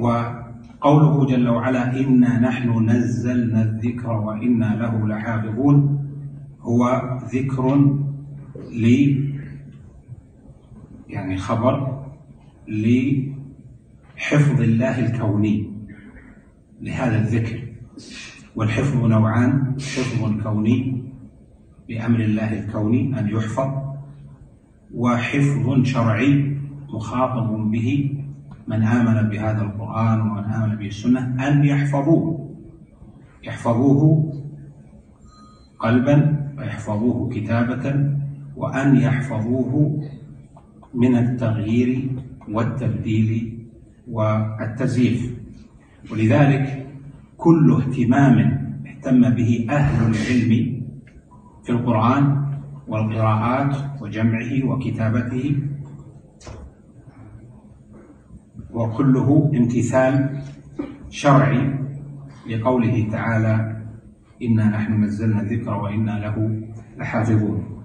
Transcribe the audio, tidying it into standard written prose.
وقوله جل وعلا إنا نحن نزلنا الذكر وإنا له لحافظون هو ذكر يعني خبر لحفظ الله الكوني لهذا الذكر. والحفظ نوعان: حفظ كوني بأمر الله الكوني أن يحفظ، وحفظ شرعي مخاطب به من آمن بهذا القرآن ومن آمن به السنة أن يحفظوه قلبا ويحفظوه كتابة، وأن يحفظوه من التغيير والتبديل والتزييف. ولذلك كل اهتمام اهتم به أهل العلم في القرآن والقراءات وجمعه وكتابته وكله امتثال شرعي لقوله تعالى إنا نحن نزلنا الذكر وإنا له لحافظون.